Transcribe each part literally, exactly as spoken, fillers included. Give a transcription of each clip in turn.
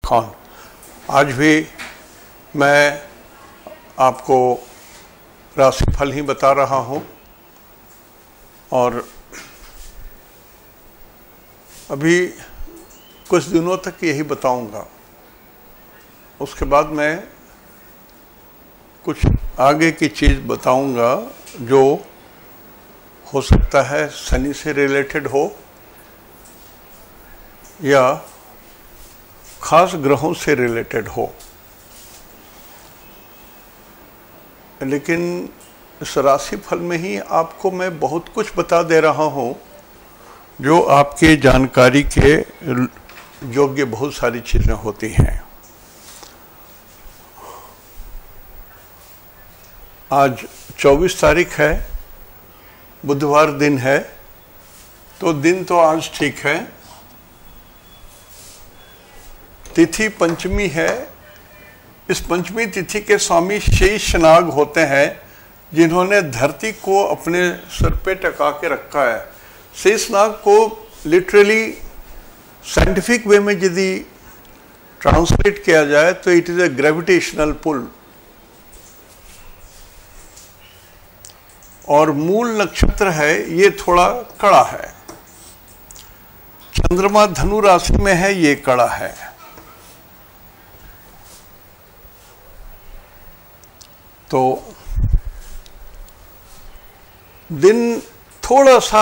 खान। आज भी मैं आपको राशिफल ही बता रहा हूँ और अभी कुछ दिनों तक यही बताऊंगा। उसके बाद मैं कुछ आगे की चीज़ बताऊंगा जो हो सकता है शनि से रिलेटेड हो या खास ग्रहों से रिलेटेड हो। लेकिन इस राशिफल में ही आपको मैं बहुत कुछ बता दे रहा हूँ जो आपके जानकारी के योग्य बहुत सारी चीज़ें होती हैं। आज चौबीस तारीख है, बुधवार दिन है, तो दिन तो आज ठीक है। तिथि पंचमी है। इस पंचमी तिथि के स्वामी शेषनाग होते हैं जिन्होंने धरती को अपने सर पे टका के रखा है। शेषनाग को लिटरली साइंटिफिक वे में यदि ट्रांसलेट किया जाए तो it is a gravitational pull. और मूल नक्षत्र है, ये थोड़ा कड़ा है। चंद्रमा धनु राशि में है, ये कड़ा है। तो दिन थोड़ा सा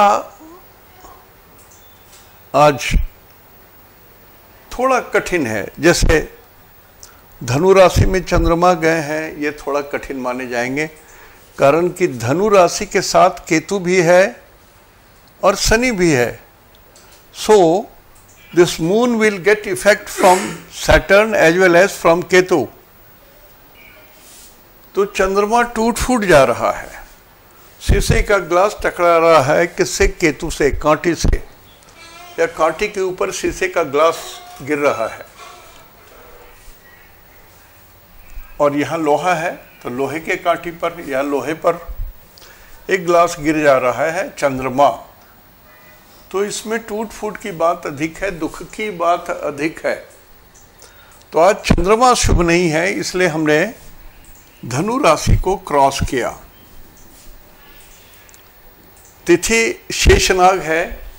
आज थोड़ा कठिन है। जैसे धनु राशि में चंद्रमा गए हैं, ये थोड़ा कठिन माने जाएंगे, कारण कि धनु राशि के साथ केतु भी है और शनि भी है। So this moon will get effect from Saturn as well as from Ketu. तो चंद्रमा टूट फूट जा रहा है। शीशे का ग्लास टकरा रहा है किससे? केतु से, कांटे से, या कांटे के ऊपर शीशे का ग्लास गिर रहा है। और यहाँ लोहा है तो लोहे के कांटे पर या लोहे पर एक ग्लास गिर जा रहा है चंद्रमा। तो इसमें टूट फूट की बात अधिक है, दुख की बात अधिक है। तो आज चंद्रमा शुभ नहीं है, इसलिए हमने धनु राशि को क्रॉस किया। तिथि शेषनाग है।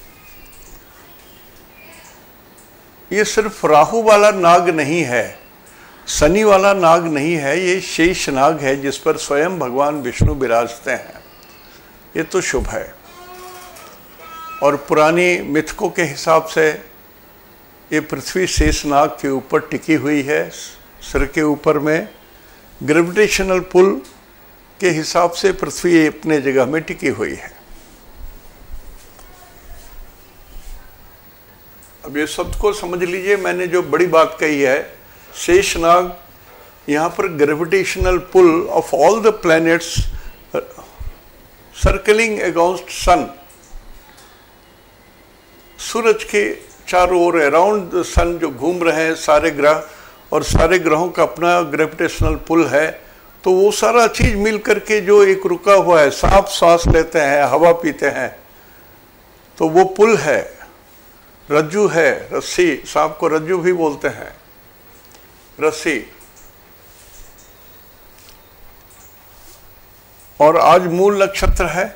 ये सिर्फ राहु वाला नाग नहीं है, शनि वाला नाग नहीं है, ये शेषनाग है जिस पर स्वयं भगवान विष्णु विराजते हैं। ये तो शुभ है। और पुरानी मिथकों के हिसाब से ये पृथ्वी शेषनाग के ऊपर टिकी हुई है। सिर के ऊपर में ग्रेविटेशनल पुल के हिसाब से पृथ्वी अपने जगह में टिकी हुई है। अब ये शब्द को समझ लीजिए, मैंने जो बड़ी बात कही है, शेषनाग यहाँ पर gravitational pull of all the planets circling against sun, सूरज के चारों ओर अराउंड द सन जो घूम रहे हैं सारे ग्रह, और सारे ग्रहों का अपना ग्रेविटेशनल पुल है। तो वो सारा चीज मिल करके जो एक रुका हुआ है, सांप सांस लेते हैं, हवा पीते हैं, तो वो पुल है, रज्जू है, रस्सी, सांप को रज्जू भी बोलते हैं, रस्सी। और आज मूल नक्षत्र है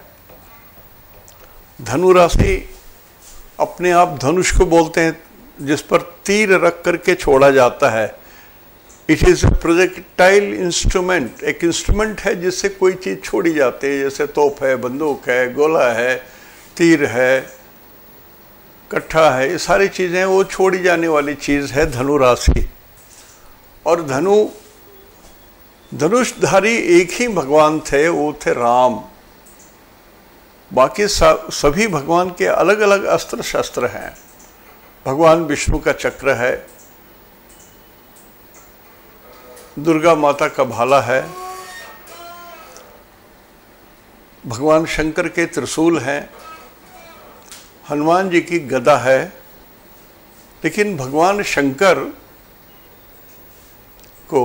धनु राशि। अपने आप धनुष को बोलते हैं जिस पर तीर रख करके छोड़ा जाता है। It is a projectile instrument. एक इंस्ट्रूमेंट है जिससे कोई चीज छोड़ी जाती है, जैसे तोप है, बंदूक है, गोला है, तीर है, कट्ठा है, ये सारी चीजें वो छोड़ी जाने वाली चीज है धनु राशि। और धनु धनुषधारी एक ही भगवान थे, वो थे राम। बाकी सभी भगवान के अलग अलग अस्त्र शस्त्र हैं। भगवान विष्णु का चक्र है, दुर्गा माता का भाला है, भगवान शंकर के त्रिशूल हैं, हनुमान जी की गदा है। लेकिन भगवान शंकर को,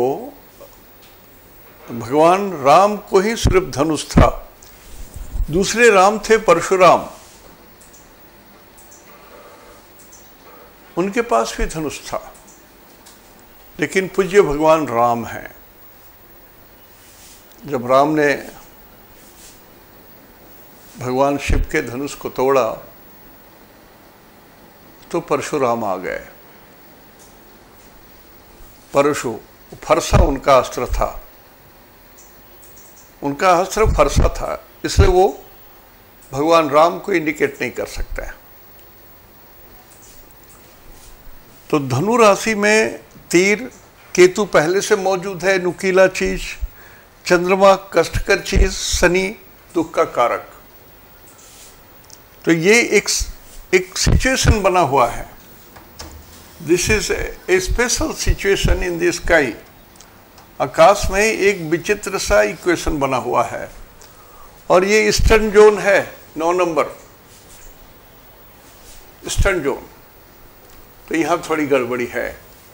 भगवान राम को ही सिर्फ धनुष था। दूसरे राम थे परशुराम, उनके पास भी धनुष था। लेकिन पूज्य भगवान राम हैं। जब राम ने भगवान शिव के धनुष को तोड़ा तो परशुराम आ गए। परशु फरसा उनका अस्त्र था, उनका अस्त्र फरसा था, इसलिए वो भगवान राम को इंडिकेट नहीं कर सकता है। तो धनु राशि में तीर, केतु पहले से मौजूद है, नुकीला चीज, चंद्रमा कष्टकर चीज, शनि दुख का कारक। तो ये एक एक सिचुएशन बना हुआ है। This is a special situation in the sky. आकाश में एक विचित्र सा इक्वेशन बना हुआ है और ये ईस्टर्न जोन है, नौ नंबर ईस्टर्न जोन। तो यहां थोड़ी गड़बड़ी है।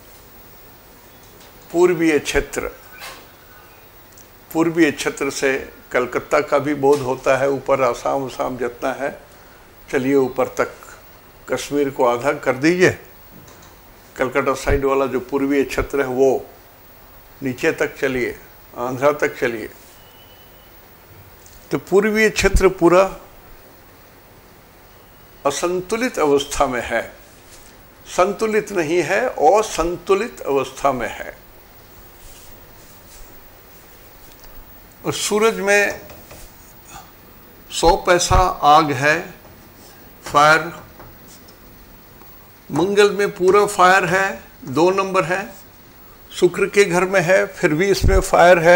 पूर्वीय क्षेत्र, पूर्वीय क्षेत्र से कलकत्ता का भी बोध होता है, ऊपर आसाम उसाम जितना है, चलिए ऊपर तक, कश्मीर को आधा कर दीजिए, कलकत्ता साइड वाला जो पूर्वीय क्षेत्र है वो नीचे तक चलिए, आंध्रा तक चलिए। तो पूर्वीय क्षेत्र पूरा असंतुलित अवस्था में है, संतुलित नहीं है, असंतुलित अवस्था में है। और सूरज में सौ पैसा आग है, फायर। मंगल में पूरा फायर है, दो नंबर है। शुक्र के घर में है, फिर भी इसमें फायर है।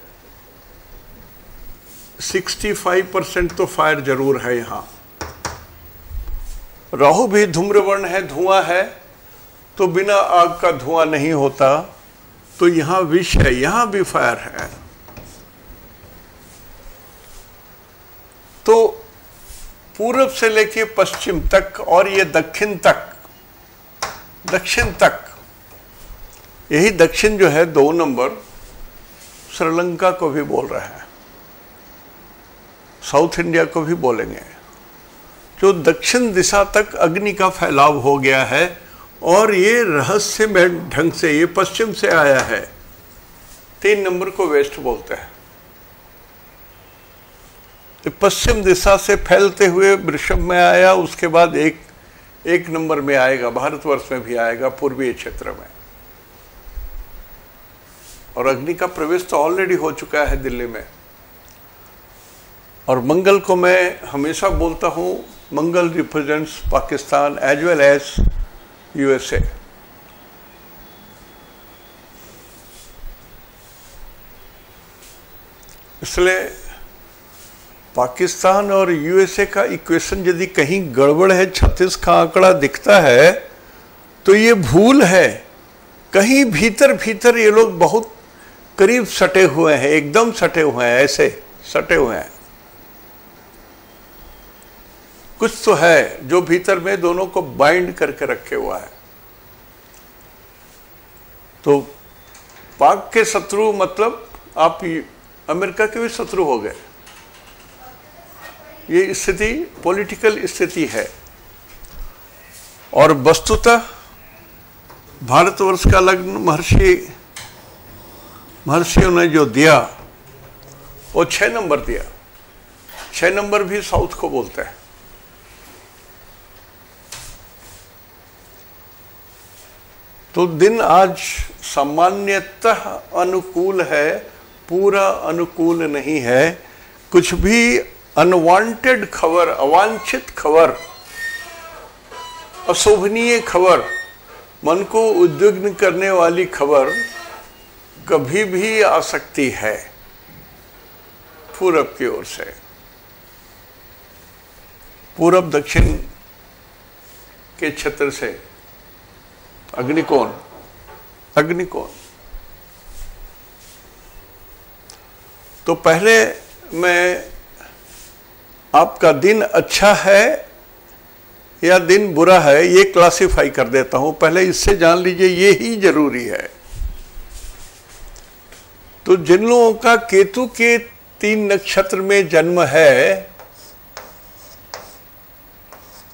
पैंसठ परसेंट तो फायर जरूर है यहां। राहु भी धूम्रवर्ण है, धुआं है, तो बिना आग का धुआं नहीं होता। तो यहां विष है, यहां भी फायर है। तो पूरब से लेके पश्चिम तक और ये दक्षिण तक, दक्षिण तक, यही दक्षिण जो है दो नंबर श्रीलंका को भी बोल रहा है, साउथ इंडिया को भी बोलेंगे। जो दक्षिण दिशा तक अग्नि का फैलाव हो गया है और ये रहस्यमय ढंग से ये पश्चिम से आया है। तीन नंबर को वेस्ट बोलते हैं। पश्चिम दिशा से फैलते हुए वृषभ में आया, उसके बाद एक एक नंबर में आएगा, भारतवर्ष में भी आएगा, पूर्वीय क्षेत्र में। और अग्नि का प्रवेश तो ऑलरेडी हो चुका है दिल्ली में। और मंगल को मैं हमेशा बोलता हूं, Mangal represents Pakistan as well as USA. इसलिए पाकिस्तान और यूएसए का इक्वेशन यदि कहीं गड़बड़ है, छत्तीस का आंकड़ा दिखता है, तो ये भूल है। कहीं भीतर भीतर ये लोग बहुत करीब सटे हुए हैं, एकदम सटे हुए हैं, ऐसे सटे हुए हैं। कुछ तो है जो भीतर में दोनों को बाइंड करके रखे हुआ है। तो पाक के शत्रु मतलब आप अमेरिका के भी शत्रु हो गए। ये स्थिति पॉलिटिकल स्थिति है। और वस्तुतः भारतवर्ष का लग्न महर्षि महर्षियों ने जो दिया वो छह नंबर दिया। छह नंबर भी साउथ को बोलते हैं। तो दिन आज सामान्यतः अनुकूल है, पूरा अनुकूल नहीं है। कुछ भी अनवांटेड खबर, अवांछित खबर, अशोभनीय खबर, मन को उद्विग्न करने वाली खबर कभी भी आ सकती है पूरब की ओर से। पूरब दक्षिण के क्षेत्र से अग्निकोण, अग्निकोण। तो पहले मैं आपका दिन अच्छा है या दिन बुरा है ये क्लासिफाई कर देता हूं। पहले इससे जान लीजिए, ये ही जरूरी है। तो जिन लोगों का केतु के तीन नक्षत्र में जन्म है,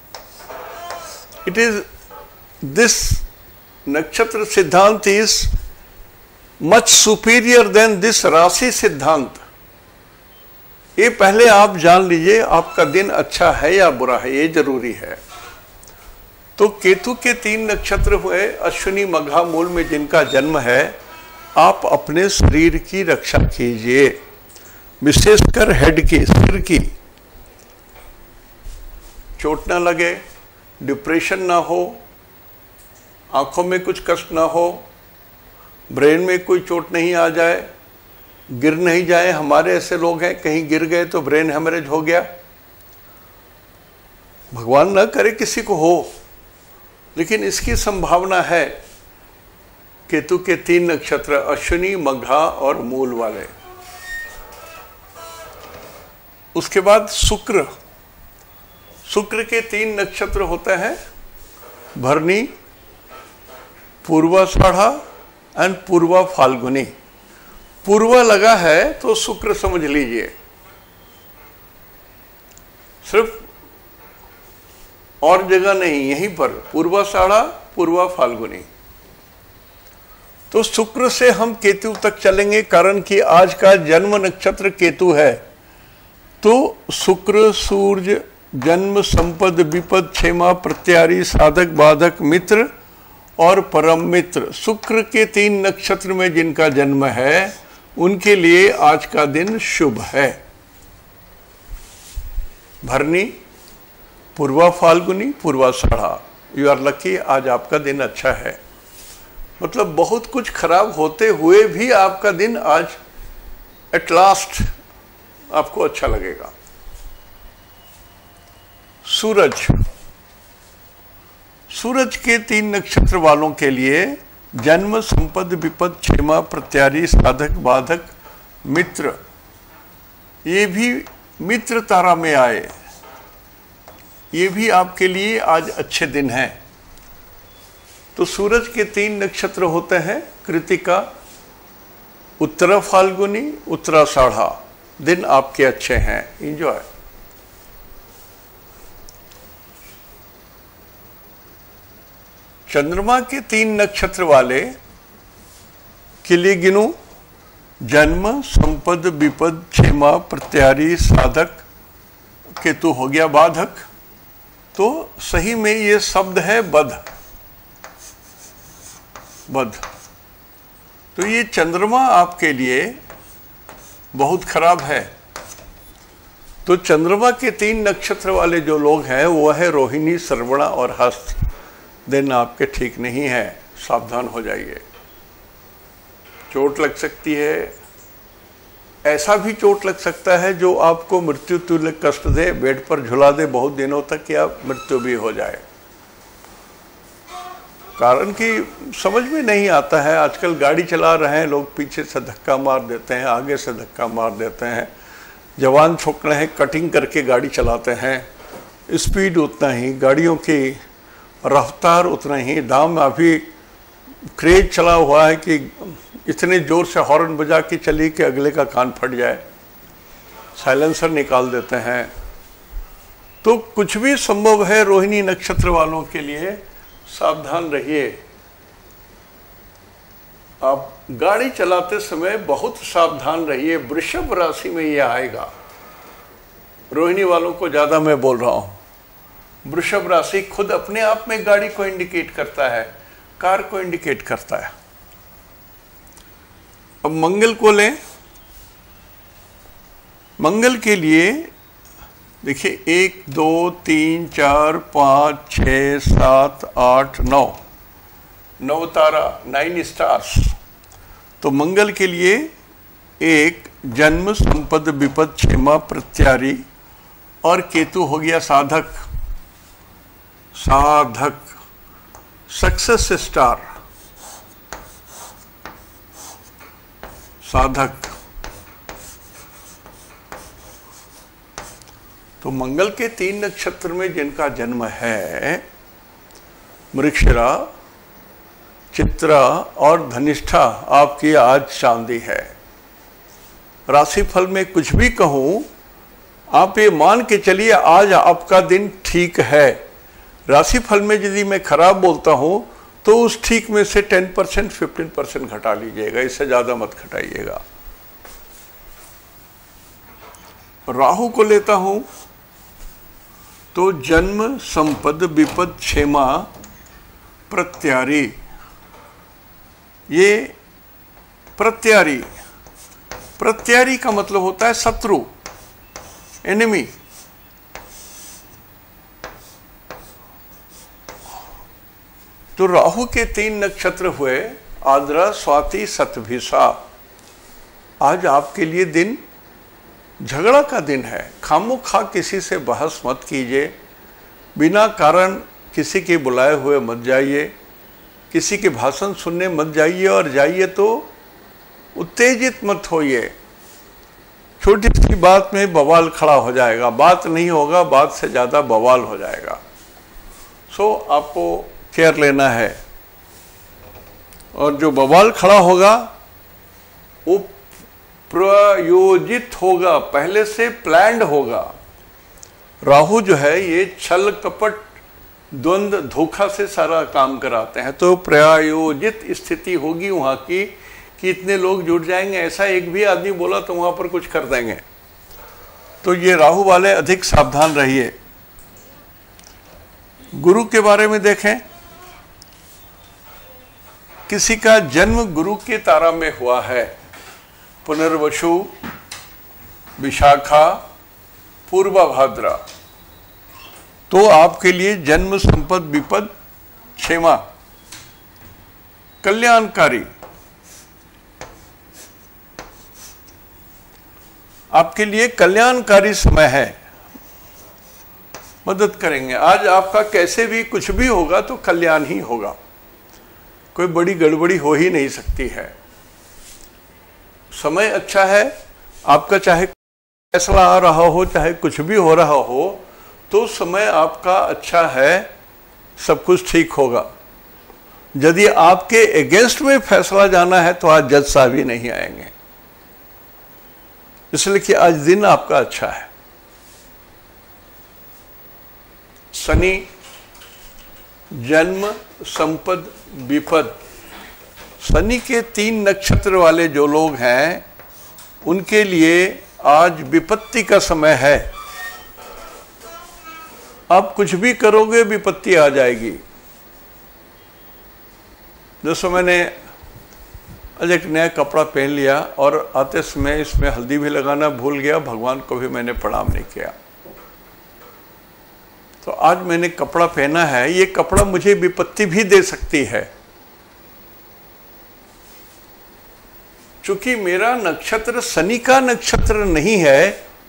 it is this nakshatra siddhant is much superior than this rashi siddhant. ये पहले आप जान लीजिए आपका दिन अच्छा है या बुरा है, ये जरूरी है। तो केतु के तीन नक्षत्र हुए अश्विनी मघा मूल में जिनका जन्म है, आप अपने शरीर की रक्षा कीजिए, विशेषकर हेड की, सिर की। चोट ना लगे, डिप्रेशन ना हो, आंखों में कुछ कष्ट ना हो, ब्रेन में कोई चोट नहीं आ जाए, गिर नहीं जाए। हमारे ऐसे लोग हैं कहीं गिर गए तो ब्रेन हेमरेज हो गया, भगवान ना करे किसी को हो, लेकिन इसकी संभावना है। केतु के तीन नक्षत्र अश्विनी मघा और मूल वाले। उसके बाद शुक्र, शुक्र के तीन नक्षत्र होते हैं भरणी, पूर्वाषाढ़ा एंड पूर्वा फाल्गुनी। पूर्वा लगा है तो शुक्र समझ लीजिए, सिर्फ और जगह नहीं, यहीं पर पूर्वाषाढ़ा पूर्वा फाल्गुनी। तो शुक्र से हम केतु तक चलेंगे, कारण कि आज का जन्म नक्षत्र केतु है। तो शुक्र, सूर्य, जन्म, संपद, विपद, क्षेमा, प्रत्यारी, साधक, बाधक, मित्र और परम मित्र, शुक्र के तीन नक्षत्र में जिनका जन्म है उनके लिए आज का दिन शुभ है। Bharani, Purva Phalguni, Purvashadha, you are lucky, आज आपका दिन अच्छा है। मतलब बहुत कुछ खराब होते हुए भी आपका दिन आज एट लास्ट आपको अच्छा लगेगा। सूरज, सूरज के तीन नक्षत्र वालों के लिए जन्म, संपद, विपद, क्षेमा, प्रत्यारी, साधक, बाधक, मित्र, ये भी मित्र तारा में आए, ये भी आपके लिए आज अच्छे दिन हैं। तो सूरज के तीन नक्षत्र होते हैं कृतिका, उत्तरा फाल्गुनी, उत्तराषाढ़ा। दिन आपके अच्छे हैं, एंजॉय। चंद्रमा के तीन नक्षत्र वाले के लिए गिनूं, जन्म, संपद, विपद, क्षेमा, प्रत्यारी, साधक, केतु हो गया बाधक। तो सही में ये शब्द है बध, बध। तो ये चंद्रमा आपके लिए बहुत खराब है। तो चंद्रमा के तीन नक्षत्र वाले जो लोग हैं वो है रोहिणी, श्रवणा और हस्त। दिन आपके ठीक नहीं है, सावधान हो जाइए, चोट लग सकती है। ऐसा भी चोट लग सकता है जो आपको मृत्यु तुल्य कष्ट दे, बेड पर झुला दे बहुत दिनों तक, या मृत्यु भी हो जाए। कारण कि समझ में नहीं आता है, आजकल गाड़ी चला रहे हैं लोग, पीछे से धक्का मार देते हैं, आगे से धक्का मार देते हैं। जवान छोकरे हैं, कटिंग करके गाड़ी चलाते हैं, स्पीड उतना ही, गाड़ियों की रफ्तार उतना ही, दाम अभी क्रेज चला हुआ है कि इतने जोर से हॉर्न बजा के चली कि अगले का कान फट जाए, साइलेंसर निकाल देते हैं। तो कुछ भी संभव है रोहिणी नक्षत्र वालों के लिए, सावधान रहिए। आप गाड़ी चलाते समय बहुत सावधान रहिए। वृषभ राशि में यह आएगा, रोहिणी वालों को ज्यादा मैं बोल रहा हूं। वृषभ राशि खुद अपने आप में गाड़ी को इंडिकेट करता है, कार को इंडिकेट करता है। अब मंगल को लें, मंगल के लिए देखिए एक, दो, तीन, चार, पाँच, छः, सात, आठ, नौ, नौ तारा, नाइन स्टार्स। तो मंगल के लिए एक, जन्म, संपद, विपद, क्षेमा, प्रत्यारी और केतु हो गया साधक, साधक, सक्सेस स्टार, साधक। तो मंगल के तीन नक्षत्र में जिनका जन्म है, मृगशिरा, चित्रा और धनिष्ठा, आपकी आज चांदी है। राशिफल में कुछ भी कहूं, आप ये मान के चलिए आज आपका दिन ठीक है। राशिफल में यदि मैं खराब बोलता हूं तो उस ठीक में से टेन परसेंट फिफ्टीन परसेंट घटा लीजिएगा, इससे ज़्यादा मत घटाइएगा। राहु को लेता हूं तो जन्म, संपद, विपद, क्षेमा, प्रत्यारी। ये प्रत्यारी प्रत्यारी का मतलब होता है शत्रु, एनिमी। तो राहु के तीन नक्षत्र हुए आद्रा, स्वाति, शतभिषा। आज आपके लिए दिन झगड़ा का दिन है। खामोखा किसी से बहस मत कीजिए, बिना कारण किसी के बुलाए हुए मत जाइए, किसी के भाषण सुनने मत जाइए, और जाइए तो उत्तेजित मत होइए। छोटी सी बात में बवाल खड़ा हो जाएगा, बात नहीं होगा, बात से ज़्यादा बवाल हो जाएगा। सो आपको केयर लेना है, और जो बवाल खड़ा होगा वो प्रयोजित होगा, पहले से प्लान्ड होगा। राहु जो है ये छल कपट द्वंद्व धोखा से सारा काम कराते हैं, तो प्रायोजित स्थिति होगी वहाँ की कि इतने लोग जुट जाएंगे, ऐसा एक भी आदमी बोला तो वहाँ पर कुछ कर देंगे। तो ये राहु वाले अधिक सावधान रहिए। गुरु के बारे में देखें, किसी का जन्म गुरु के तारा में हुआ है, पुनर्वसु, विशाखा, पूर्वाभाद्रा, तो आपके लिए जन्म, संपद, विपद, क्षेमा, कल्याणकारी, आपके लिए कल्याणकारी समय है, मदद करेंगे। आज आपका कैसे भी कुछ भी होगा तो कल्याण ही होगा, कोई बड़ी गड़बड़ी हो ही नहीं सकती है। समय अच्छा है आपका, चाहे फैसला आ रहा हो, चाहे कुछ भी हो रहा हो, तो समय आपका अच्छा है, सब कुछ ठीक होगा। यदि आपके अगेंस्ट में फैसला जाना है तो आज जज साहब ही नहीं आएंगे, इसलिए कि आज दिन आपका अच्छा है। शनि, जन्म, संपद, विपद। शनि के तीन नक्षत्र वाले जो लोग हैं उनके लिए आज विपत्ति का समय है। आप कुछ भी करोगे विपत्ति आ जाएगी। जैसे मैंने आज एक नया कपड़ा पहन लिया और आते समय इसमें हल्दी भी लगाना भूल गया, भगवान को भी मैंने प्रणाम नहीं किया। तो आज मैंने कपड़ा पहना है, ये कपड़ा मुझे विपत्ति भी दे सकती है। चूंकि मेरा नक्षत्र शनि का नक्षत्र नहीं है,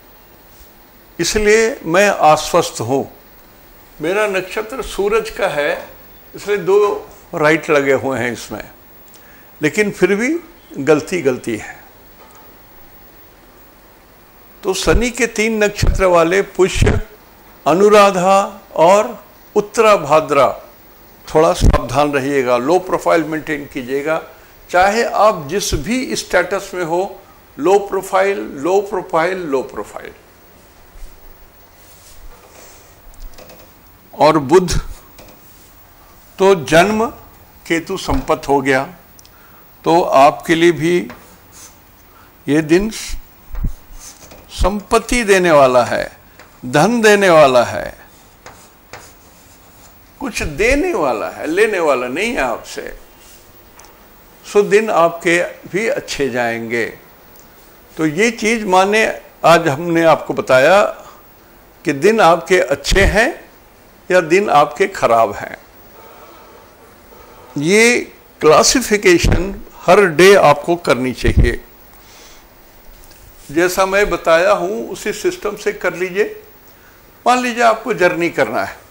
इसलिए मैं आश्वस्त हूं। मेरा नक्षत्र सूरज का है, इसलिए दो राइट लगे हुए हैं इसमें, लेकिन फिर भी गलती गलती है। तो शनि के तीन नक्षत्र वाले पुष्य, अनुराधा और उत्तराभाद्रा, थोड़ा सावधान रहिएगा, लो प्रोफाइल मेंटेन कीजिएगा। चाहे आप जिस भी स्टेटस में हो, low profile, low profile, low profile. और बुध तो जन्म, केतु संपत्त हो गया, तो आपके लिए भी ये दिन संपत्ति देने वाला है, धन देने वाला है, कुछ देने वाला है, लेने वाला नहीं है आपसे। सो दिन आपके भी अच्छे जाएंगे। तो ये चीज माने आज हमने आपको बताया कि दिन आपके अच्छे हैं या दिन आपके खराब हैं। ये क्लासिफिकेशन हर डे आपको करनी चाहिए। जैसा मैं बताया हूं उसी सिस्टम से कर लीजिए। मान लीजिए आपको जर्नी करना है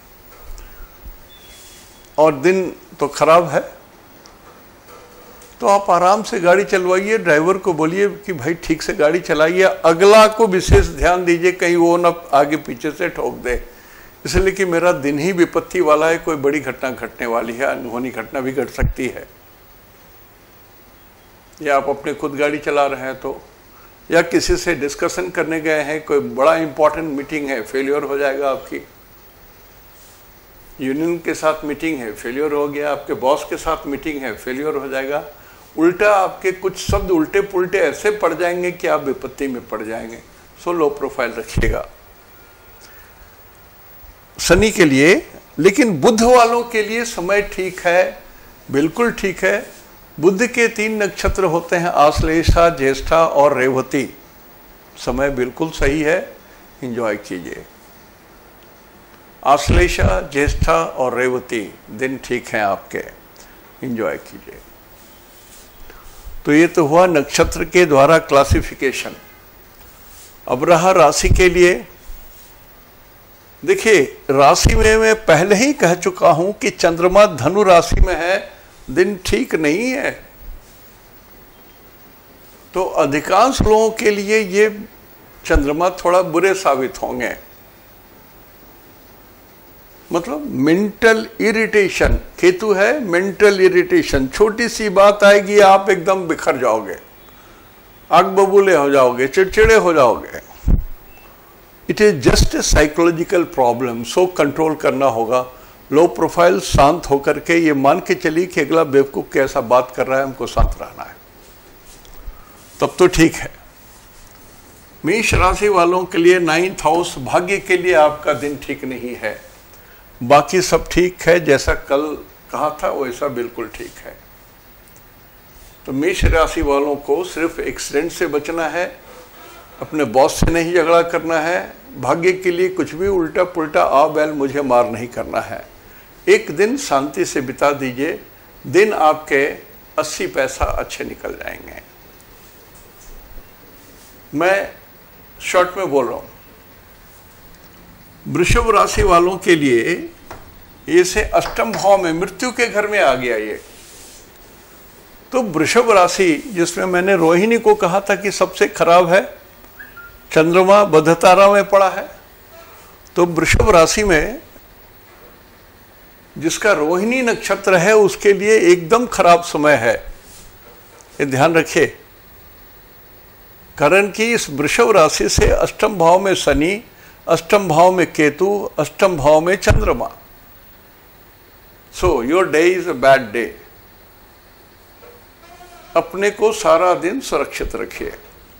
और दिन तो खराब है, तो आप आराम से गाड़ी चलवाइए, ड्राइवर को बोलिए कि भाई ठीक से गाड़ी चलाइए, अगला को विशेष ध्यान दीजिए कहीं वो ना आगे पीछे से ठोक दे, इसलिए कि मेरा दिन ही विपत्ति वाला है, कोई बड़ी घटना घटने वाली है, अनहोनी घटना भी घट सकती है। या आप अपने खुद गाड़ी चला रहे हैं तो, या किसी से डिस्कशन करने गए हैं, कोई बड़ा इंपॉर्टेंट मीटिंग है, फेलियर हो जाएगा आपकी। यूनियन के साथ मीटिंग है, फेलियर हो गया, आपके बॉस के साथ मीटिंग है, फेलियर हो जाएगा, उल्टा आपके कुछ शब्द उल्टे पुल्टे ऐसे पड़ जाएंगे कि आप विपत्ति में पड़ जाएंगे। सो लो प्रोफाइल रखिएगा शनि के लिए। लेकिन बुध वालों के लिए समय ठीक है, बिल्कुल ठीक है। बुध के तीन नक्षत्र होते हैं, आश्लेषा, ज्येष्ठा और रेवती। समय बिल्कुल सही है, एंजॉय कीजिए। आश्लेषा, ज्येष्ठा और रेवती दिन ठीक हैं आपके, एंजॉय कीजिए। तो ये तो हुआ नक्षत्र के द्वारा क्लासिफिकेशन। अब रहा राशि के लिए। देखिए, राशि में मैं पहले ही कह चुका हूं कि चंद्रमा धनु राशि में है, दिन ठीक नहीं है। तो अधिकांश लोगों के लिए ये चंद्रमा थोड़ा बुरे साबित होंगे। मतलब मेंटल इरिटेशन, केतु है मेंटल इरिटेशन, छोटी सी बात आएगी आप एकदम बिखर जाओगे, आग बबूले हो जाओगे, चिड़चिड़े हो जाओगे। It is just a psychological problem, so control करना होगा। लो प्रोफाइल शांत होकर के ये मान के चलिए कि अगला बेवकूफ कैसा बात कर रहा है, हमको शांत रहना है, तब तो ठीक है। मेष राशि वालों के लिए नाइन्थ हाउस, भाग्य के लिए आपका दिन ठीक नहीं है। बाकी सब ठीक है, जैसा कल कहा था वैसा बिल्कुल ठीक है। तो मेष राशि वालों को सिर्फ एक्सीडेंट से बचना है, अपने बॉस से नहीं झगड़ा करना है। भाग्य के लिए कुछ भी उल्टा पुल्टा आ बैल मुझे मार नहीं करना है। एक दिन शांति से बिता दीजिए, दिन आपके अस्सी पैसा अच्छे निकल जाएंगे। मैं शॉर्ट में बोल रहा हूं। वृषभ राशि वालों के लिए ये से अष्टम भाव में मृत्यु के घर में आ गया ये। तो वृषभ राशि, जिसमें मैंने रोहिणी को कहा था कि सबसे खराब है, चंद्रमा बधतारा में पड़ा है। तो वृषभ राशि में जिसका रोहिणी नक्षत्र है उसके लिए एकदम खराब समय है, ये ध्यान रखिए। कारण कि इस वृषभ राशि से अष्टम भाव में शनि, अष्टम भाव में केतु, अष्टम भाव में चंद्रमा। So your day is a bad day. अपने को सारा दिन सुरक्षित रखिए।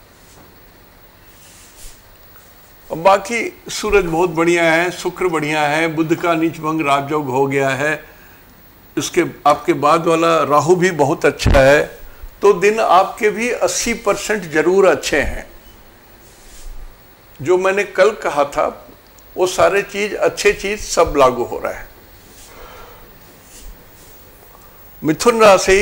और बाकी सूरज बहुत बढ़िया है, शुक्र बढ़िया है, बुध का नीच भंग राजयोग हो गया है, इसके आपके बाद वाला राहु भी बहुत अच्छा है। तो दिन आपके भी अस्सी परसेंट जरूर अच्छे हैं। जो मैंने कल कहा था वो सारे चीज अच्छे चीज सब लागू हो रहा है। मिथुन राशि,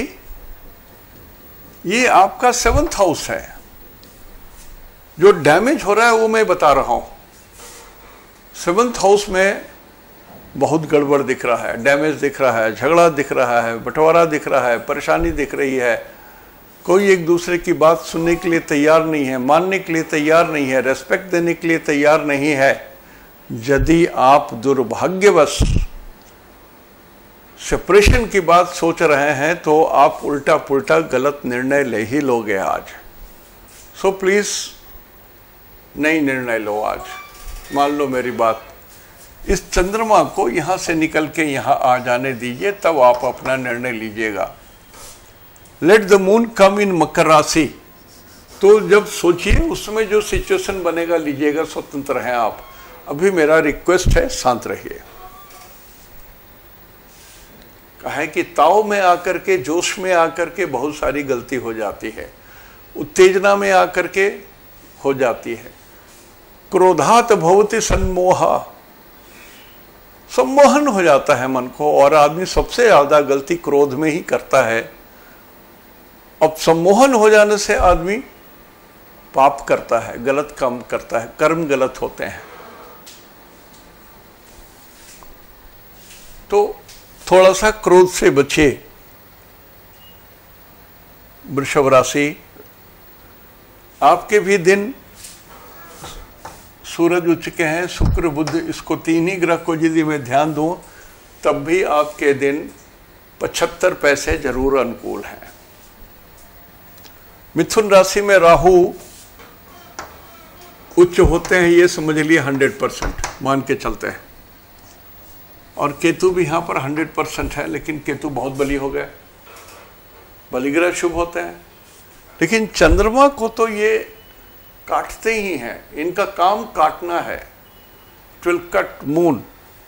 ये आपका सेवंथ हाउस है। जो डैमेज हो रहा है वो मैं बता रहा हूं। सेवंथ हाउस में बहुत गड़बड़ दिख रहा है, डैमेज दिख रहा है, झगड़ा दिख रहा है, बंटवारा दिख रहा है, परेशानी दिख रही है। कोई एक दूसरे की बात सुनने के लिए तैयार नहीं है, मानने के लिए तैयार नहीं है, रेस्पेक्ट देने के लिए तैयार नहीं है। यदि आप दुर्भाग्यवश सेपरेशन की बात सोच रहे हैं तो आप उल्टा पुल्टा गलत निर्णय ले ही लोगे आज। सो प्लीज नई निर्णय लो आज, मान लो मेरी बात। इस चंद्रमा को यहां से निकल के यहां आ जाने दीजिए, तब आप अपना निर्णय लीजिएगा। Let the moon come in Makar rashi. तो जब सोचिए उसमें जो सिचुएशन बनेगा लीजिएगा, स्वतंत्र हैं आप। अभी मेरा रिक्वेस्ट है शांत रहिए। कहा है कि ताव में आकर के, जोश में आकर के बहुत सारी गलती हो जाती है, उत्तेजना में आकर के हो जाती है। क्रोधात भवति सम्मोहा, सम्मोहन हो जाता है मन को, और आदमी सबसे ज्यादा गलती क्रोध में ही करता है। अब सम्मोहन हो जाने से आदमी पाप करता है, गलत काम करता है, कर्म गलत होते हैं। तो थोड़ा सा क्रोध से बचे वृषभ राशि। आपके भी दिन सूरज उच्च के हैं, शुक्र बुध, इसको तीन ही ग्रह को यदि मैं ध्यान दूं तब भी आपके दिन पचहत्तर पैसे जरूर अनुकूल हैं। मिथुन राशि में राहु उच्च होते हैं, ये समझ लिए हंड्रेड परसेंट मान के चलते हैं। और केतु भी यहाँ पर हंड्रेड परसेंट है, लेकिन केतु बहुत बली हो गए, बलिग्रह शुभ होते हैं। लेकिन चंद्रमा को तो ये काटते ही हैं, इनका काम काटना है, इट विल कट मून।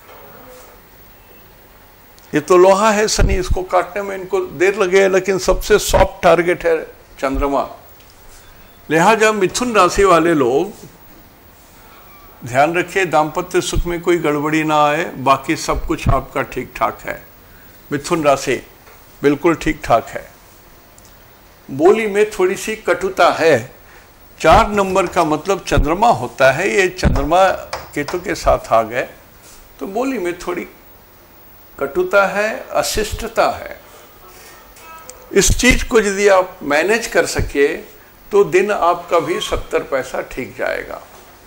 ये तो लोहा है शनि, इसको काटने में इनको देर लगे, लेकिन सबसे सॉफ्ट टारगेट है चंद्रमा। लिहाजा मिथुन राशि वाले लोग ध्यान रखिए, दाम्पत्य सुख में कोई गड़बड़ी ना आए, बाकी सब कुछ आपका ठीक ठाक है। मिथुन राशि बिल्कुल ठीक ठाक है। बोली में थोड़ी सी कटुता है, चार नंबर का मतलब चंद्रमा होता है, ये चंद्रमा केतु के साथ आ गए तो बोली में थोड़ी कटुता है, अशिष्टता है। इस चीज को यदि आप मैनेज कर सके तो दिन आपका भी सत्तर पैसा ठीक जाएगा।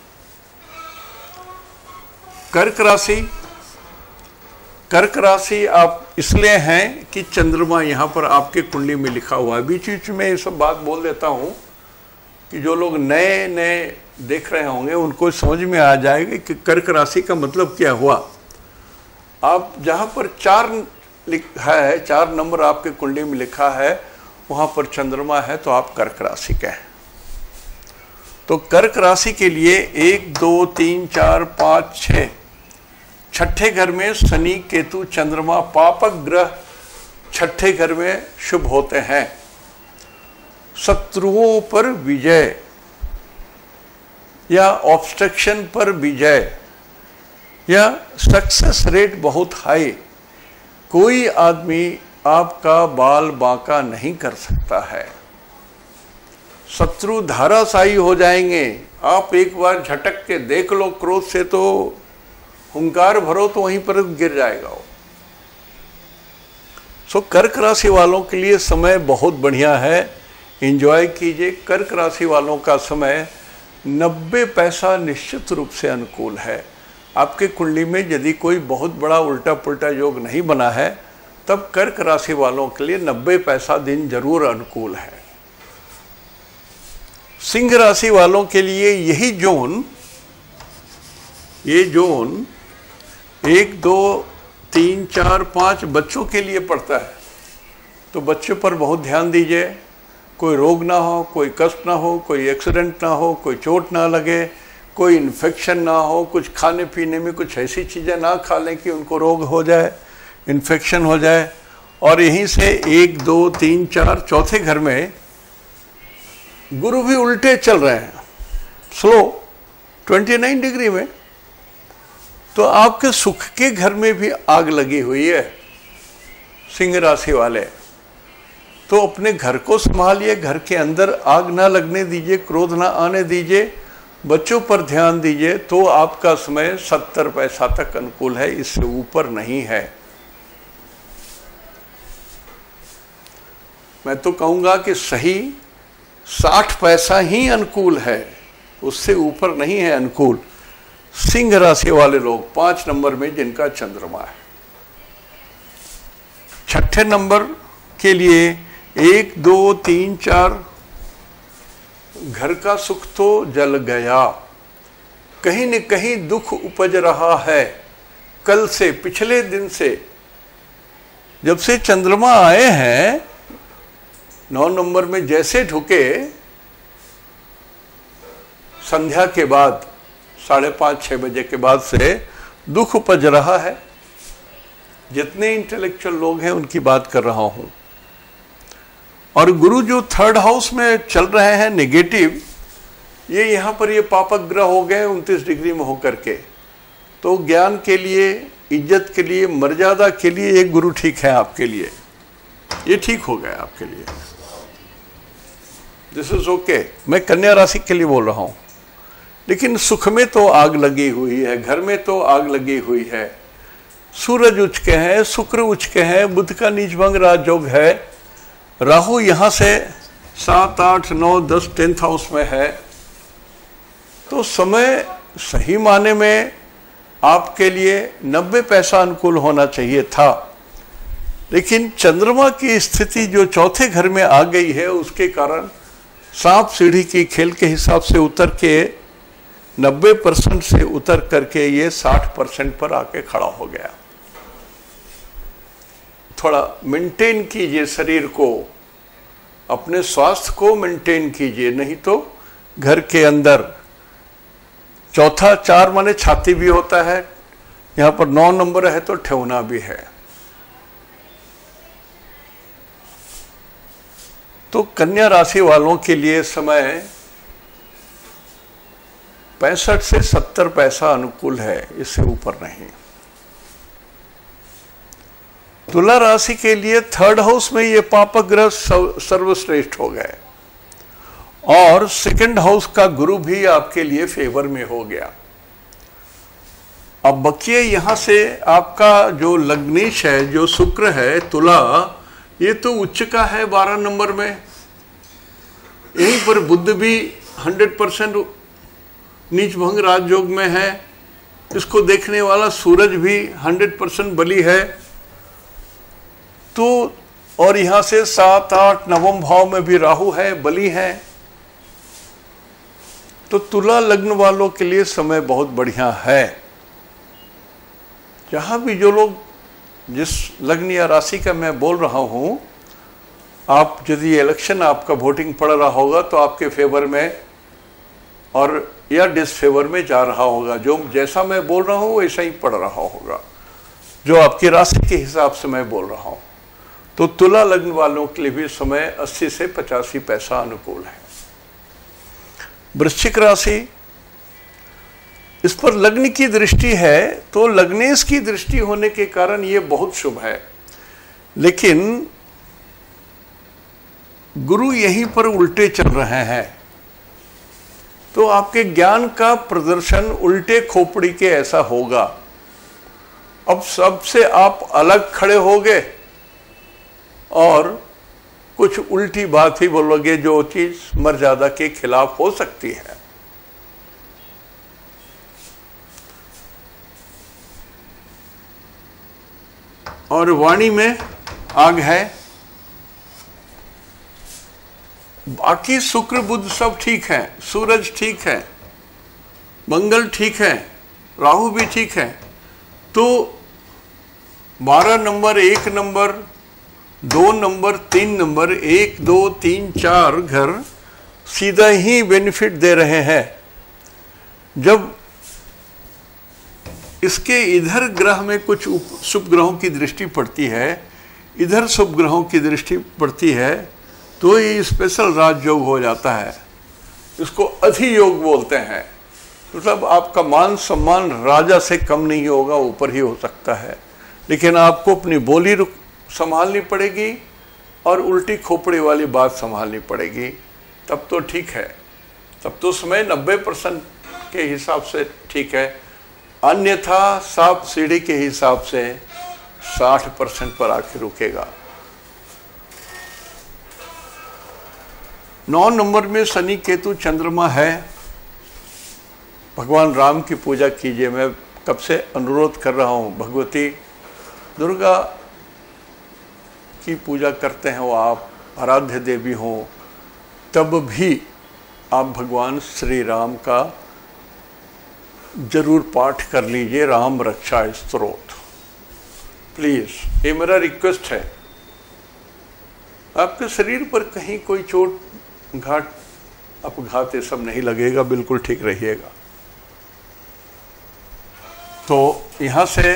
कर्क राशि, कर्क राशि आप इसलिए हैं कि चंद्रमा यहाँ पर आपके कुंडली में लिखा हुआ है। बीच बीच में ये सब बात बोल देता हूँ कि जो लोग नए नए देख रहे होंगे उनको समझ में आ जाएगा कि कर्क राशि का मतलब क्या हुआ। आप जहाँ पर चार लिखा है, चार नंबर आपके कुंडली में लिखा है, वहाँ पर चंद्रमा है तो आप कर्क राशि के हैं। तो कर्क राशि के लिए एक दो तीन चार पाँच छः, छठे घर में शनि केतु चंद्रमा पापक ग्रह छठे घर में शुभ होते हैं। शत्रुओं पर विजय या ऑब्स्ट्रक्शन पर विजय या सक्सेस रेट बहुत हाई। कोई आदमी आपका बाल बांका नहीं कर सकता है। शत्रु धाराशायी हो जाएंगे। आप एक बार झटक के देख लो क्रोध से, तो हुंकार भरो तो वहीं पर गिर जाएगा वो। सो कर्क राशि वालों के लिए समय बहुत बढ़िया है, एंजॉय कीजिए। कर्क राशि वालों का समय नब्बे पैसा निश्चित रूप से अनुकूल है। आपके कुंडली में यदि कोई बहुत बड़ा उल्टा पुल्टा योग नहीं बना है तब कर्क राशि वालों के लिए नब्बे पैसा दिन जरूर अनुकूल है। सिंह राशि वालों के लिए यही जोन, ये जोन एक दो तीन चार पाँच बच्चों के लिए पड़ता है, तो बच्चों पर बहुत ध्यान दीजिए। कोई रोग ना हो, कोई कष्ट ना हो, कोई एक्सीडेंट ना हो, कोई चोट ना लगे, कोई इन्फेक्शन ना हो, कुछ खाने पीने में कुछ ऐसी चीज़ें ना खा लें कि उनको रोग हो जाए, इन्फेक्शन हो जाए। और यहीं से एक दो तीन चार चौथे घर में गुरु भी उल्टे चल रहे हैं, स्लो उनतीस डिग्री में, तो आपके सुख के घर में भी आग लगी हुई है। सिंह राशि वाले तो अपने घर को संभालिए, घर के अंदर आग ना लगने दीजिए, क्रोध ना आने दीजिए, बच्चों पर ध्यान दीजिए, तो आपका समय सत्तर पैसा तक अनुकूल है, इससे ऊपर नहीं है। मैं तो कहूँगा कि सही साठ पैसा ही अनुकूल है, उससे ऊपर नहीं है अनुकूल। सिंह राशि वाले लोग पांच नंबर में जिनका चंद्रमा है, छठे नंबर के लिए एक दो तीन चार, घर का सुख तो जल गया, कहीं न कहीं दुख उपज रहा है। कल से, पिछले दिन से, जब से चंद्रमा आए हैं नौ नंबर में, जैसे ढुके संध्या के बाद साढ़े पाँच छः बजे के बाद से दुख उपज रहा है। जितने इंटेलेक्चुअल लोग हैं उनकी बात कर रहा हूं। और गुरु जो थर्ड हाउस में चल रहे हैं नेगेटिव, ये यहाँ पर ये पापक ग्रह हो गए उनतीस डिग्री में होकर के, तो ज्ञान के लिए, इज्जत के लिए, मर्यादा के लिए एक गुरु ठीक है आपके लिए, ये ठीक हो गया आपके लिए, दिस इज ओके। मैं कन्या राशि के लिए बोल रहा हूँ। लेकिन सुख में तो आग लगी हुई है, घर में तो आग लगी हुई है। सूरज उच्च के हैं, शुक्र उच्च के हैं, बुध का नीचभंग राजयोग है, राहु यहाँ से सात आठ नौ दस टेंथ हाउस में है, तो समय सही माने में आपके लिए नब्बे पैसा अनुकूल होना चाहिए था। लेकिन चंद्रमा की स्थिति जो चौथे घर में आ गई है, उसके कारण सांप सीढ़ी की खेल के हिसाब से उतर के नब्बे परसेंट से उतर करके ये साठ परसेंट पर आके खड़ा हो गया। थोड़ा मेंटेन कीजिए, शरीर को, अपने स्वास्थ्य को मेंटेन कीजिए, नहीं तो घर के अंदर चौथा चार माने छाती भी होता है, यहां पर नौ नंबर है तो ठेवना भी है। तो कन्या राशि वालों के लिए समय पैंसठ से सत्तर पैसा अनुकूल है, इससे ऊपर नहीं। तुला राशि के लिए थर्ड हाउस में ये पापक ग्रह सर्वश्रेष्ठ हो गए और सेकंड हाउस का गुरु भी आपके लिए फेवर में हो गया। अब बकिए यहां से आपका जो लग्नेश है, जो शुक्र है तुला, ये तो उच्च का है बारह नंबर में। यहीं पर बुध भी हंड्रेड परसेंट नीच भंग राजयोग में है। इसको देखने वाला सूरज भी हंड्रेड परसेंट बली है। तो और यहां से सात आठ नवम भाव में भी राहु है, बली है। तो तुला लग्न वालों के लिए समय बहुत बढ़िया है। जहां भी जो लोग, जिस लग्न या राशि का मैं बोल रहा हूं, आप यदि इलेक्शन आपका वोटिंग पड़ रहा होगा तो आपके फेवर में और या डिसफेवर में जा रहा होगा। जो जैसा मैं बोल रहा हूं वैसा ही पड़ रहा होगा, जो आपकी राशि के हिसाब से मैं बोल रहा हूं। तो तुला लग्न वालों के लिए भी समय अस्सी से पचासी पैसा अनुकूल है। वृश्चिक राशि, इस पर लग्न की दृष्टि है, तो लग्नेश की दृष्टि होने के कारण ये बहुत शुभ है। लेकिन गुरु यहीं पर उल्टे चल रहे हैं, तो आपके ज्ञान का प्रदर्शन उल्टे खोपड़ी के ऐसा होगा। अब सबसे आप अलग खड़े होगे और कुछ उल्टी बात ही बोलोगे, जो चीज मर्यादा के खिलाफ हो सकती है। और वाणी में आग है। बाकी शुक्र बुध सब ठीक है, सूरज ठीक है, मंगल ठीक है, राहु भी ठीक है। तो बारह नंबर, एक नंबर, दो नंबर, तीन नंबर, एक दो तीन चार घर सीधा ही बेनिफिट दे रहे हैं। जब इसके इधर ग्रह में कुछ शुभ ग्रहों की दृष्टि पड़ती है, इधर शुभ ग्रहों की दृष्टि पड़ती है, तो ये स्पेशल राजयोग हो जाता है। इसको अधियोग बोलते हैं। मतलब आपका मान सम्मान राजा से कम नहीं होगा, ऊपर ही हो सकता है। लेकिन आपको अपनी बोली संभालनी पड़ेगी और उल्टी खोपड़ी वाली बात संभालनी पड़ेगी, तब तो ठीक है। तब तो समय नब्बे परसेंट के हिसाब से ठीक है। अन्यथा सांप सीढ़ी के हिसाब से साठ परसेंट पर आके रुकेगा। नौ नंबर में शनि केतु चंद्रमा है। भगवान राम की पूजा कीजिए। मैं कब से अनुरोध कर रहा हूँ, भगवती दुर्गा की पूजा करते हैं वो आप, आराध्य देवी हो, तब भी आप भगवान श्री राम का जरूर पाठ कर लीजिए, राम रक्षा स्तोत्र प्लीज। ये मेरा रिक्वेस्ट है। आपके शरीर पर कहीं कोई चोट घाट अपघात ये सब नहीं लगेगा, बिल्कुल ठीक रहिएगा। तो यहां से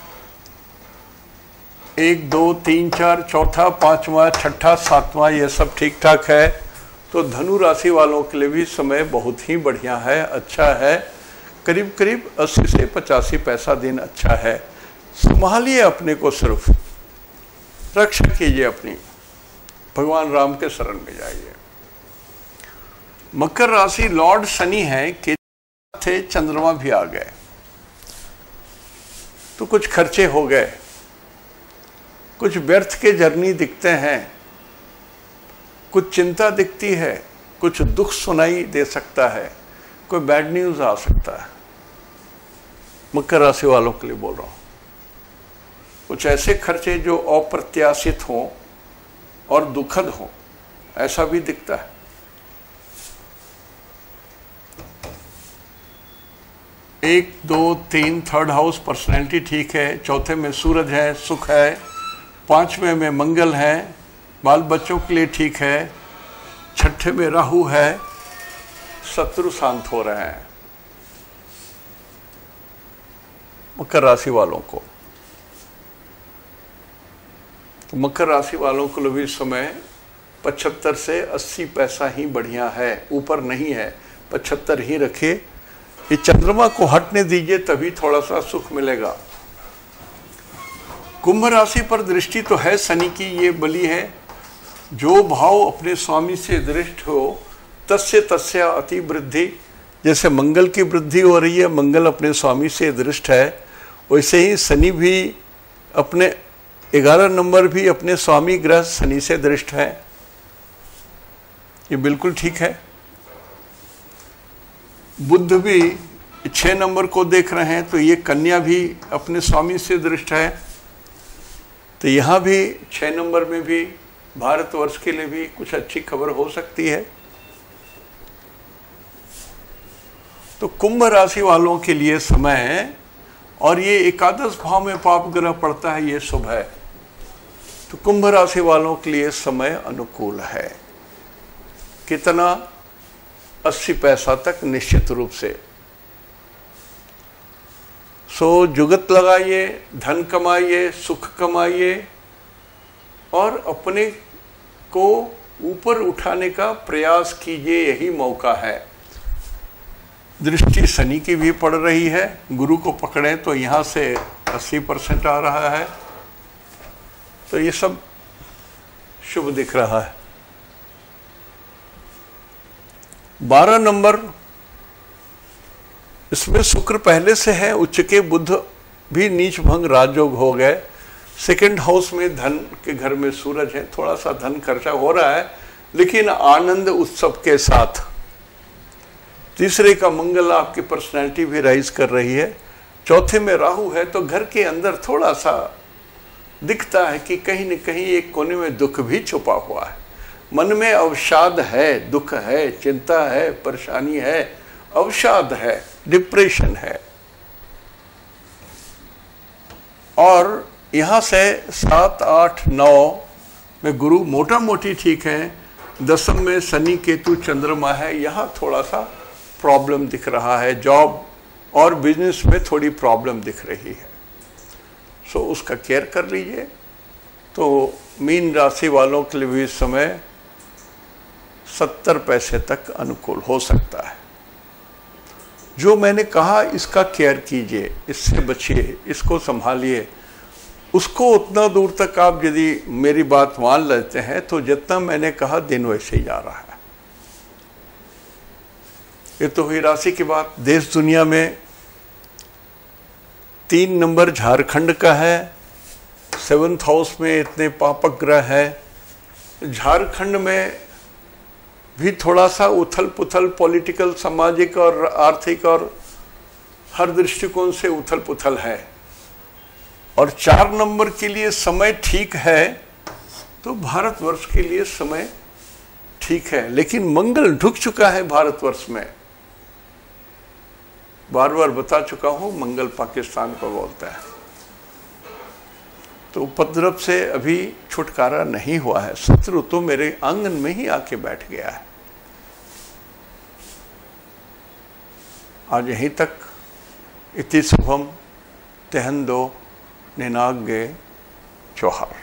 एक दो तीन चार, चौथा, पांचवा, छठा, सातवां, ये सब ठीक ठाक है। तो धनु राशि वालों के लिए भी समय बहुत ही बढ़िया है, अच्छा है। करीब करीब अस्सी से पचासी पैसा दिन अच्छा है। संभालिए अपने को, सिर्फ रक्षा कीजिए अपनी, भगवान राम के शरण में जाइए। मकर राशि, लॉर्ड शनि है, केतु थे, चंद्रमा भी आ गए, तो कुछ खर्चे हो गए, कुछ व्यर्थ के जर्नी दिखते हैं, कुछ चिंता दिखती है, कुछ दुख सुनाई दे सकता है, कोई बैड न्यूज आ सकता है। मकर राशि वालों के लिए बोल रहा हूं। कुछ ऐसे खर्चे जो अप्रत्याशित हों और दुखद हों, ऐसा भी दिखता है। एक दो तीन, थर्ड हाउस पर्सनैलिटी ठीक है, चौथे में सूरज है, सुख है, पांचवें में मंगल है, बाल बच्चों के लिए ठीक है। छठे में राहु है, शत्रु शांत हो रहे हैं मकर राशि वालों को। तो मकर राशि वालों को भी समय पचहत्तर से अस्सी पैसा ही बढ़िया है, ऊपर नहीं है, पचहत्तर ही रखे। ये चंद्रमा को हटने दीजिए तभी थोड़ा सा सुख मिलेगा। कुंभ राशि पर दृष्टि तो है शनि की, ये बली है। जो भाव अपने स्वामी से दृष्ट हो तस्य तस्य अति वृद्धि। जैसे मंगल की वृद्धि हो रही है, मंगल अपने स्वामी से दृष्ट है, वैसे ही शनि भी अपने ग्यारह नंबर भी अपने स्वामी ग्रह शनि से दृष्ट है। ये बिल्कुल ठीक है। बुध भी छह नंबर को देख रहे हैं, तो ये कन्या भी अपने स्वामी से दृष्ट है। तो यहाँ भी छह नंबर में भी भारतवर्ष के लिए भी कुछ अच्छी खबर हो सकती है। तो कुंभ राशि वालों के लिए समय, और ये एकादश भाव में पाप ग्रह पड़ता है, ये शुभ है। तो कुंभ राशि वालों के लिए समय अनुकूल है। कितना? अस्सी पैसा तक निश्चित रूप से। सो जुगत लगाइए, धन कमाइए, सुख कमाइए और अपने को ऊपर उठाने का प्रयास कीजिए, यही मौका है। दृष्टि शनि की भी पड़ रही है, गुरु को पकड़ें तो यहाँ से अस्सी परसेंट आ रहा है, तो ये सब शुभ दिख रहा है। बारह नंबर, इसमें शुक्र पहले से है उच्च के, बुध भी नीच भंग राजयोग हो गए। सेकंड हाउस में धन के घर में सूरज है, थोड़ा सा धन खर्चा हो रहा है लेकिन आनंद उत्सव के साथ। तीसरे का मंगल आपकी पर्सनैलिटी भी राइज कर रही है। चौथे में राहु है, तो घर के अंदर थोड़ा सा दिखता है कि कहीं न कहीं एक कोने में दुख भी छुपा हुआ है। मन में अवसाद है, दुख है, चिंता है, परेशानी है, अवसाद है, डिप्रेशन है। और यहाँ से सात आठ नौ में गुरु मोटा मोटी ठीक है। दसम में शनि केतु चंद्रमा है, यहाँ थोड़ा सा प्रॉब्लम दिख रहा है। जॉब और बिजनेस में थोड़ी प्रॉब्लम दिख रही है, सो उसका केयर कर लीजिए। तो मीन राशि वालों के लिए भी समय सत्तर पैसे तक अनुकूल हो सकता है। जो मैंने कहा इसका केयर कीजिए, इससे बचिए, इसको संभालिए। उसको उतना दूर तक आप यदि मेरी बात मान लेते हैं तो जितना मैंने कहा दिन वैसे ही जा रहा है। ये तो हुई राशि की बात। देश दुनिया में तीन नंबर झारखंड का है, सेवंथ हाउस में इतने पापक ग्रह है। झारखंड में भी थोड़ा सा उथल पुथल, पॉलिटिकल, सामाजिक और आर्थिक और हर दृष्टिकोण से उथल पुथल है। और चार नंबर के लिए समय ठीक है, तो भारतवर्ष के लिए समय ठीक है। लेकिन मंगल ढुक चुका है भारतवर्ष में, बार बार बता चुका हूं, मंगल पाकिस्तान को बोलता है। तो उपद्रव से अभी छुटकारा नहीं हुआ है, शत्रु तो मेरे आंगन में ही आके बैठ गया है। आज यहीं तक। इति शुभम तेहंदो निनाग्गे चौहार।